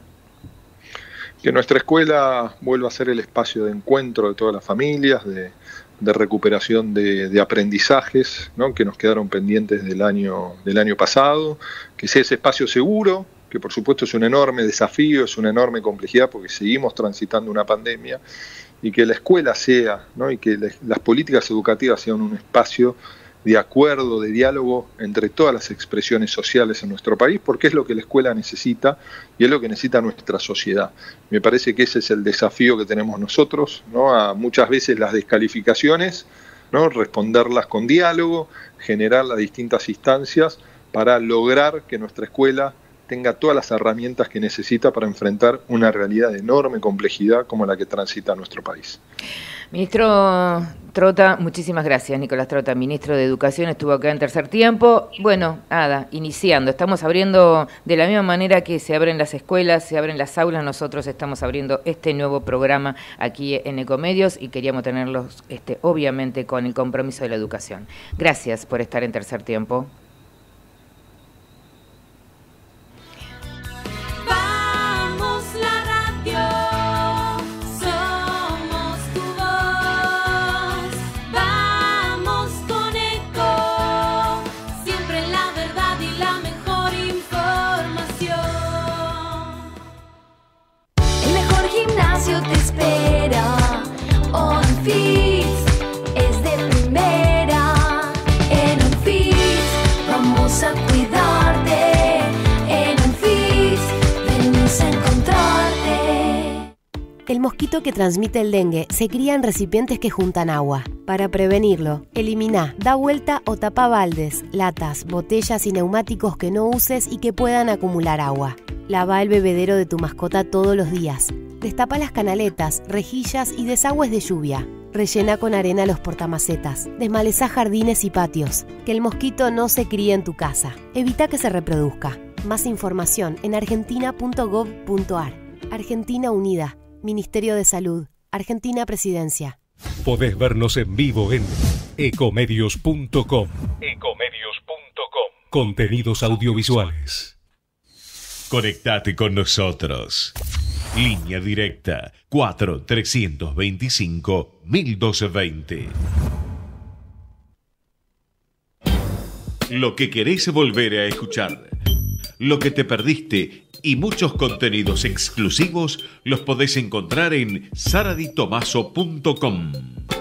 Que nuestra escuela vuelva a ser el espacio de encuentro de todas las familias, de, de recuperación de, de aprendizajes, ¿no? Que nos quedaron pendientes del año, del año pasado, que sea ese espacio seguro, que por supuesto es un enorme desafío, es una enorme complejidad porque seguimos transitando una pandemia, y que la escuela sea, ¿no? Y que le, las políticas educativas sean un espacio de acuerdo, de diálogo entre todas las expresiones sociales en nuestro país, porque es lo que la escuela necesita y es lo que necesita nuestra sociedad. Me parece que ese es el desafío que tenemos nosotros, ¿no? A muchas veces las descalificaciones, ¿no? Responderlas con diálogo, generar las distintas instancias para lograr que nuestra escuela tenga todas las herramientas que necesita para enfrentar una realidad de enorme complejidad como la que transita nuestro país. Ministro Trota, muchísimas gracias. Nicolás Trota, ministro de Educación, estuvo acá en tercer tiempo. Bueno, nada, iniciando. Estamos abriendo de la misma manera que se abren las escuelas, se abren las aulas. Nosotros estamos abriendo este nuevo programa aquí en Ecomedios y queríamos tenerlos, este, obviamente, con el compromiso de la educación. Gracias por estar en tercer tiempo. Te espera, oh, El mosquito que transmite el dengue se cría en recipientes que juntan agua. Para prevenirlo, elimina, da vuelta o tapa baldes, latas, botellas y neumáticos que no uses y que puedan acumular agua. Lava el bebedero de tu mascota todos los días. Destapa las canaletas, rejillas y desagües de lluvia. Rellena con arena los portamacetas. Desmalezá jardines y patios. Que el mosquito no se críe en tu casa. Evita que se reproduzca. Más información en argentina punto gov punto ar. Argentina Unida. Ministerio de Salud. Argentina Presidencia. Podés vernos en vivo en ecomedios punto com. ecomedios punto com. Contenidos audiovisuales. Conectate con nosotros. Línea directa cuatro trescientos veinticinco mil doscientos veinte. Lo que querés volver a escuchar, lo que te perdiste y muchos contenidos exclusivos los podés encontrar en saradi tomaso punto com.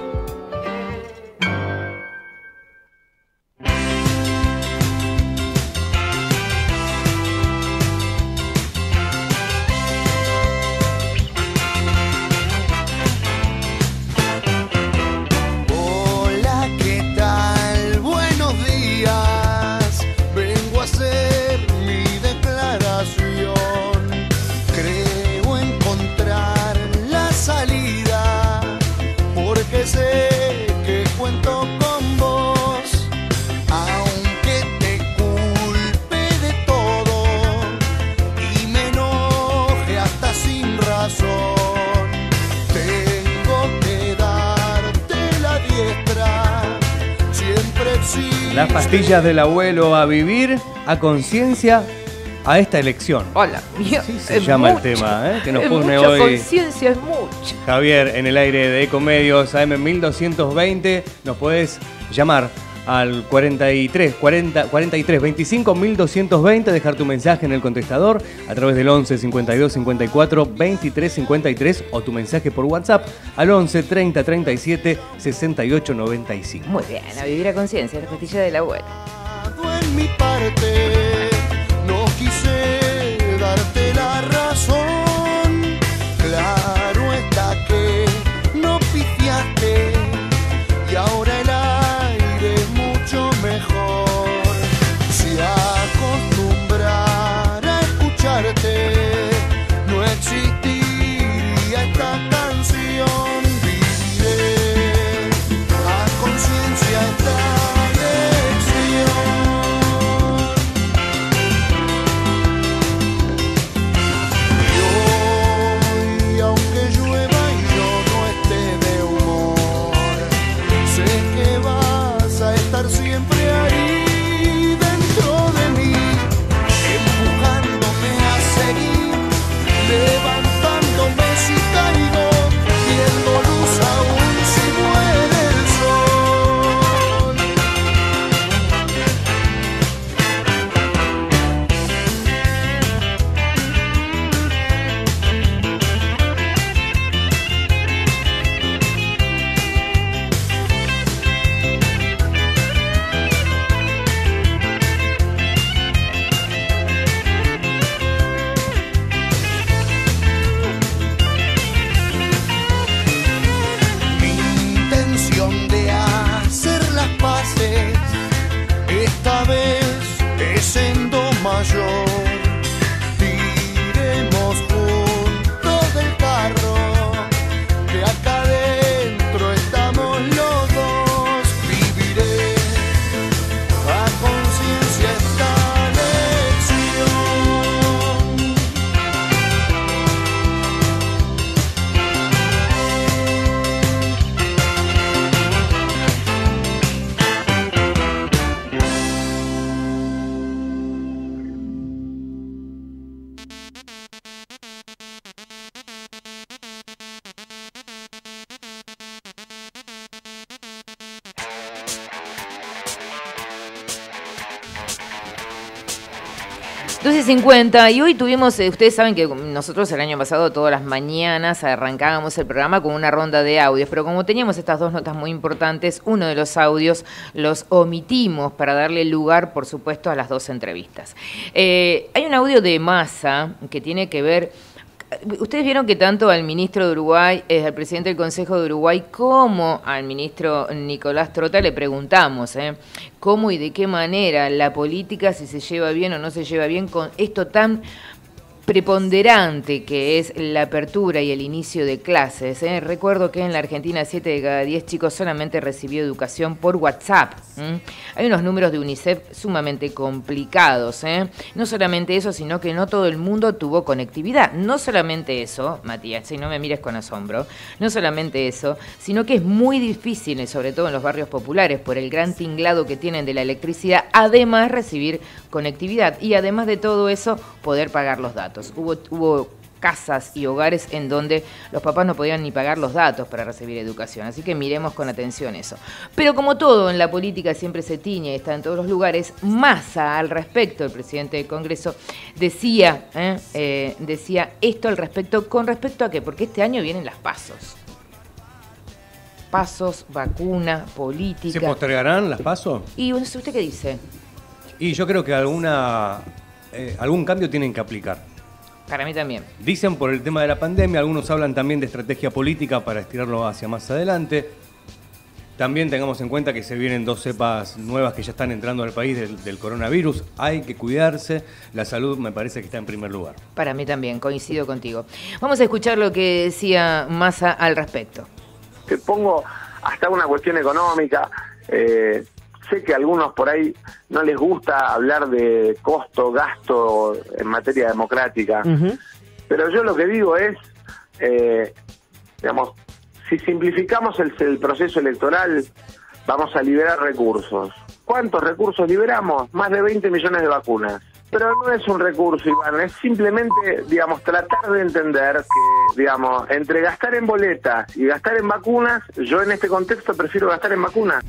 Las pastillas del abuelo a vivir a conciencia a esta elección. Hola, mío, sí se llama mucho, el tema, ¿eh? Que nos es pone mucha hoy. Conciencia es mucho. Javier, en el aire de Ecomedios A M mil doscientos veinte, nos podés llamar al cuarenta y tres, cuarenta, cuarenta y tres, veinticinco mil doscientos veinte, dejar tu mensaje en el contestador a través del once cincuenta y dos cincuenta y cuatro veintitrés cincuenta y tres o tu mensaje por WhatsApp al once treinta treinta y siete sesenta y ocho noventa y cinco. Muy bien, a vivir a conciencia, la pastilla del abuelo. En mi parte, no quise darte la razón. Claro está que no pifiaste y ahora el aire es mucho mejor. Si acostumbrar a escucharte no existiría esta canción. Viviré a conciencia esta siempre ahí dentro de mí, empujándome a seguir, levantándome si caigo, viendo luz aún si muere el sol. Esta vez es en do mayor. Tiremos juntos del carro, que acá adentro estamos los dos. Viviré a conciencia esta doce cincuenta y hoy tuvimos, ustedes saben que nosotros el año pasado todas las mañanas arrancábamos el programa con una ronda de audios, pero como teníamos estas dos notas muy importantes, uno de los audios los omitimos para darle lugar, por supuesto, a las dos entrevistas. Eh, hay un audio de Massa que tiene que ver Ustedes vieron que tanto al ministro de Uruguay, eh, al presidente del Consejo de Uruguay, como al ministro Nicolás Trota le preguntamos eh, cómo y de qué manera la política, si se lleva bien o no se lleva bien con esto tan preponderante que es la apertura y el inicio de clases. ¿eh? Recuerdo que en la Argentina siete de cada diez chicos solamente recibió educación por WhatsApp. ¿eh? Hay unos números de UNICEF sumamente complicados. ¿eh? No solamente eso, sino que no todo el mundo tuvo conectividad. No solamente eso, Matías, si no me mires con asombro, no solamente eso, sino que es muy difícil, sobre todo en los barrios populares, por el gran tinglado que tienen de la electricidad, además recibir conectividad y además de todo eso, poder pagar los datos. Hubo, hubo casas y hogares en donde los papás no podían ni pagar los datos para recibir educación, así que miremos con atención eso. Pero como todo en la política siempre se tiñe, está en todos los lugares, Massa al respecto, el presidente del Congreso, decía, ¿eh? Eh, decía esto al respecto, ¿con respecto a qué? Porque este año vienen las pasos. Pasos, vacuna, política. ¿Se postergarán las pasos? Y ¿usted qué dice? Y yo creo que alguna eh, algún cambio tienen que aplicar. Para mí también. Dicen por el tema de la pandemia, algunos hablan también de estrategia política para estirarlo hacia más adelante. También tengamos en cuenta que se vienen dos cepas nuevas que ya están entrando al país del, del coronavirus. Hay que cuidarse. La salud me parece que está en primer lugar. Para mí también, coincido contigo. Vamos a escuchar lo que decía Massa al respecto. Te pongo hasta una cuestión económica. Eh, sé que a algunos por ahí no les gusta hablar de costo, gasto en materia democrática, uh-huh. pero yo lo que digo es, eh, digamos, si simplificamos el, el proceso electoral, vamos a liberar recursos. ¿Cuántos recursos liberamos? Más de veinte millones de vacunas. Pero no es un recurso, Iván, es simplemente, digamos, tratar de entender que, digamos, entre gastar en boletas y gastar en vacunas, yo en este contexto prefiero gastar en vacunas.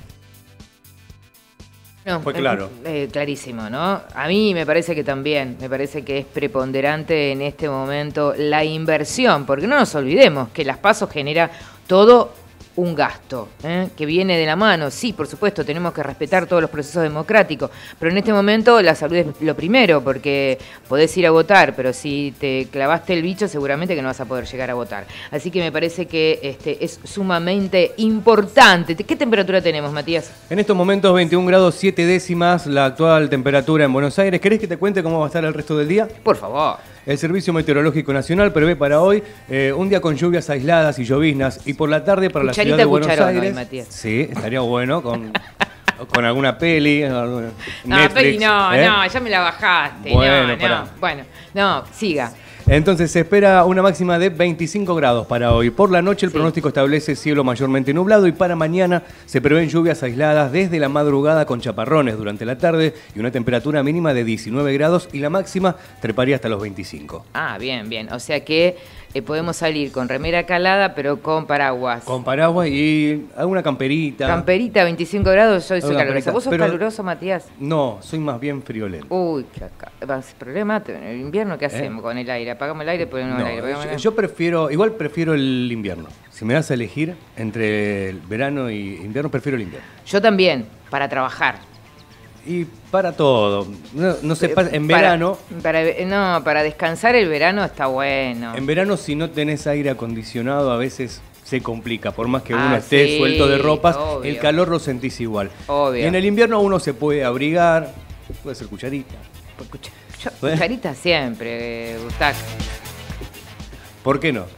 No, Fue claro. Eh, eh, clarísimo, ¿no? A mí me parece que también, me parece que es preponderante en este momento la inversión, porque no nos olvidemos que las PASO genera todo un gasto, ¿eh? que viene de la mano. Sí, por supuesto, tenemos que respetar todos los procesos democráticos, pero en este momento la salud es lo primero, porque podés ir a votar, pero si te clavaste el bicho seguramente que no vas a poder llegar a votar. Así que me parece que este, es sumamente importante. ¿Qué temperatura tenemos, Matías? En estos momentos veintiún grados siete décimas la actual temperatura en Buenos Aires. ¿Querés que te cuente cómo va a estar el resto del día? Por favor. El Servicio Meteorológico Nacional prevé para hoy eh, un día con lluvias aisladas y lloviznas y por la tarde para Cucharita, la ciudad de Buenos Aires. Hoy, Matías. Sí, estaría bueno con, con alguna peli. Alguna, no, Netflix, peli no, ¿eh? no, ya me la bajaste. Bueno, no, no. Bueno, no, siga. Entonces se espera una máxima de veinticinco grados para hoy. Por la noche el sí. pronóstico establece cielo mayormente nublado y para mañana se prevén lluvias aisladas desde la madrugada con chaparrones durante la tarde y una temperatura mínima de diecinueve grados y la máxima treparía hasta los veinticinco. Ah, bien, bien. O sea que eh, podemos salir con remera calada pero con paraguas. Con paraguas y alguna camperita. Camperita, veinticinco grados, yo soy calurosa. ¿Vos sos pero, caluroso, Matías? No, soy más bien friolento. Uy, qué problema. En el invierno, ¿qué hacemos ¿Eh? con el aire? Apagamos el aire, ponemos no, el aire. Yo, yo prefiero, igual prefiero el invierno. Si me das a elegir entre el verano y invierno, prefiero el invierno. Yo también, para trabajar. Y para todo. No, no sé, en verano... Para, para, no, para descansar el verano está bueno. En verano, si no tenés aire acondicionado, a veces se complica. Por más que ah, uno esté sí, suelto de ropas, obvio. El calor lo sentís igual. Obvio. Y en el invierno uno se puede abrigar, puede ser cucharita. Cucha, yo, cucharita siempre, Gustavo. ¿Por qué no?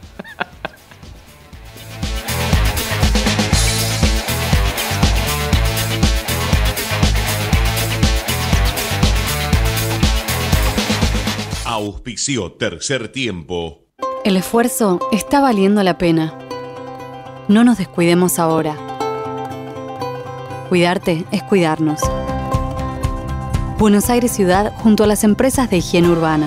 Auspició Tercer Tiempo. El esfuerzo está valiendo la pena. No nos descuidemos ahora. Cuidarte es cuidarnos. Buenos Aires Ciudad junto a las empresas de higiene urbana.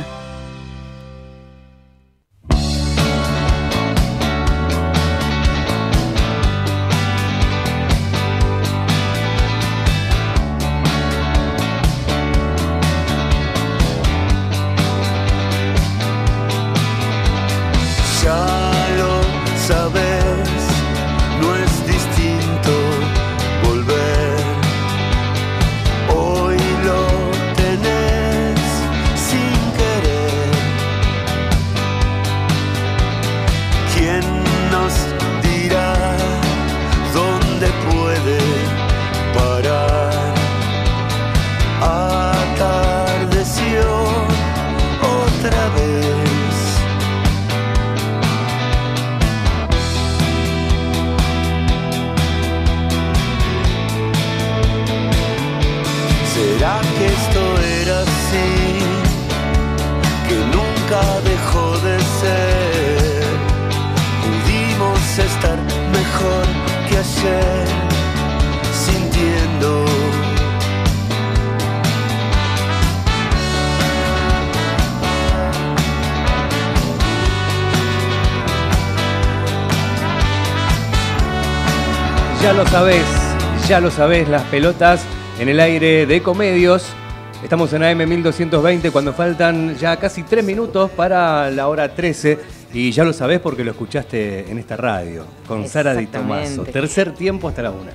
Hoy lo tenés sin querer. sé, sintiendo. Ya lo sabés, ya lo sabés, las pelotas en el aire de Ecomedios. Estamos en A M mil doscientos veinte cuando faltan ya casi tres minutos para la hora trece. Y ya lo sabés porque lo escuchaste en esta radio, con Sara Di Tomaso. Tercer tiempo hasta la una.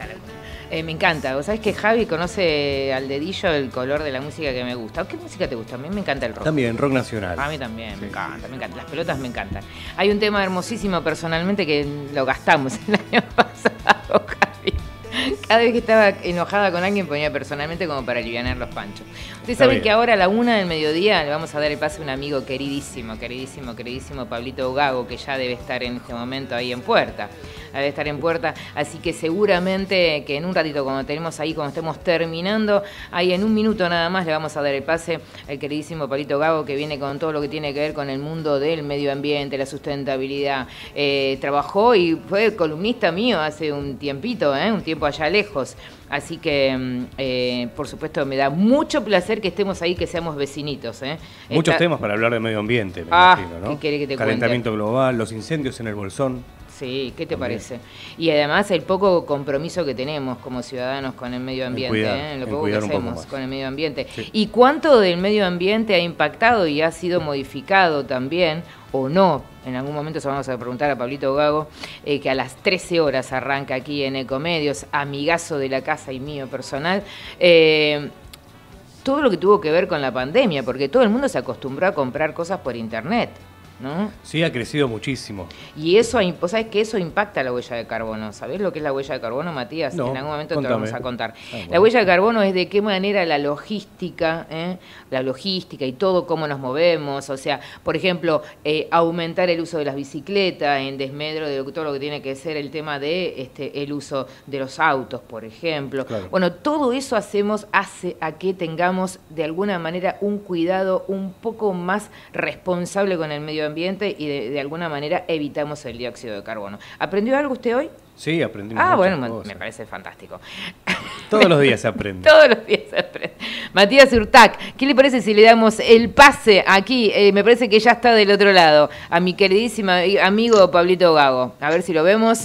Eh, me encanta. Vos sabés que Javi conoce al dedillo el color de la música que me gusta. ¿Qué música te gusta? A mí me encanta el rock. También, rock nacional. A mí también, sí. me encanta, me encanta. Las pelotas me encantan. Hay un tema hermosísimo personalmente que lo gastamos el año pasado, Javi. Cada vez que estaba enojada con alguien ponía personalmente como para alivianar los panchos. Ustedes saben que ahora a la una del mediodía le vamos a dar el pase a un amigo queridísimo, queridísimo, queridísimo, Pablito Gago, que ya debe estar en este momento ahí en puerta. Debe estar en puerta, así que seguramente que en un ratito cuando tenemos ahí, cuando estemos terminando, ahí en un minuto nada más le vamos a dar el pase al queridísimo Pablito Gago, que viene con todo lo que tiene que ver con el mundo del medio ambiente, la sustentabilidad. Eh, trabajó y fue columnista mío hace un tiempito, ¿eh? un tiempo allá lejos. Así que, eh, por supuesto, me da mucho placer que estemos ahí, que seamos vecinitos. ¿eh? Muchos Esta... temas para hablar de medio ambiente, me ah, imagino, ¿no? ¿qué querés que te Calentamiento cuente? global, los incendios en el Bolsón. Sí, ¿qué te También. parece? Y además el poco compromiso que tenemos como ciudadanos con el medio ambiente, cuidar, ¿eh? lo en poco que cuidar un poco hacemos más. con el medio ambiente. Sí. Y cuánto del medio ambiente ha impactado y ha sido modificado también, o no. En algún momento se vamos a preguntar a Pablito Gago, eh, que a las trece horas arranca aquí en Ecomedios, amigazo de la casa y mío personal. Eh, todo lo que tuvo que ver con la pandemia, porque todo el mundo se acostumbró a comprar cosas por internet, ¿no? Sí, ha crecido muchísimo. Y eso, vos sabés que eso impacta la huella de carbono. ¿Sabés lo que es la huella de carbono, Matías? No, en algún momento contame. te vamos a contar. Ah, bueno. La huella de carbono es de qué manera la logística, ¿eh? la logística y todo cómo nos movemos. O sea, por ejemplo, eh, aumentar el uso de las bicicletas en desmedro de todo lo que tiene que ser el tema de este el uso de los autos, por ejemplo. Claro. Bueno, todo eso hacemos hace a que tengamos de alguna manera un cuidado un poco más responsable con el medio ambiente y de, de alguna manera evitamos el dióxido de carbono. ¿Aprendió algo usted hoy? Sí, aprendimos Ah, muchas bueno, cosas. me parece fantástico. Todos los días se aprende. Todos los días se aprende. Matías Urtac, ¿qué le parece si le damos el pase aquí? Eh, me parece que ya está del otro lado, a mi queridísima amigo Pablito Gago. A ver si lo vemos.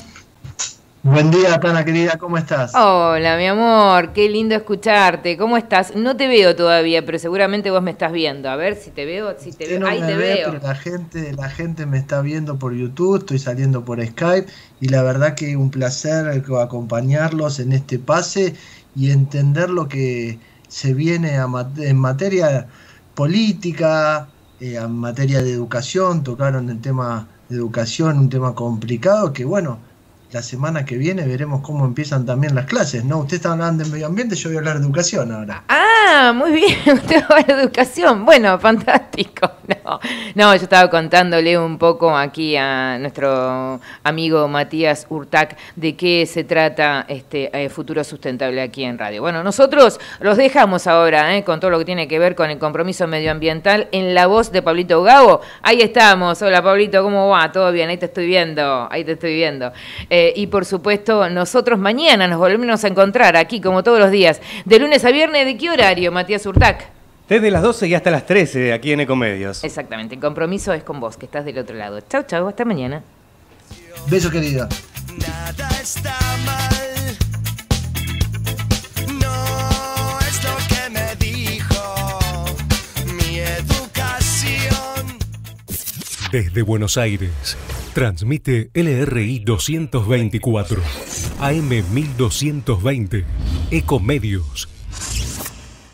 Buen día, Tana querida, ¿cómo estás? Hola, mi amor, qué lindo escucharte. ¿Cómo estás? No te veo todavía, pero seguramente vos me estás viendo. A ver si te veo, si te Usted veo. no Ahí me te ve, veo. pero la gente, la gente me está viendo por YouTube, estoy saliendo por Skype y la verdad que un placer acompañarlos en este pase y entender lo que se viene a mat- en materia política, eh, en materia de educación. Tocaron el tema de educación, un tema complicado que bueno, la semana que viene veremos cómo empiezan también las clases, ¿no? Usted está hablando de medio ambiente, yo voy a hablar de educación ahora. Ah, muy bien, usted va a la educación. Bueno, fantástico. No, no, yo estaba contándole un poco aquí a nuestro amigo Matías Urtac de qué se trata este eh, Futuro Sustentable aquí en radio. Bueno, nosotros los dejamos ahora eh, con todo lo que tiene que ver con el compromiso medioambiental en la voz de Pablito Gago. Ahí estamos. Hola, Pablito, ¿cómo va? ¿Todo bien? Ahí te estoy viendo, ahí te estoy viendo. Eh, y por supuesto, nosotros mañana nos volvemos a encontrar aquí como todos los días, de lunes a viernes. ¿De qué horario, Matías Urtac? Desde las doce y hasta las trece, aquí en Ecomedios. Exactamente, el compromiso es con vos, que estás del otro lado. Chau, chau, hasta mañana. Beso, querida. Nada está mal, no es lo que me dijo mi educación. Desde Buenos Aires, transmite L R I doscientos veinticuatro, A M mil doscientos veinte, Ecomedios.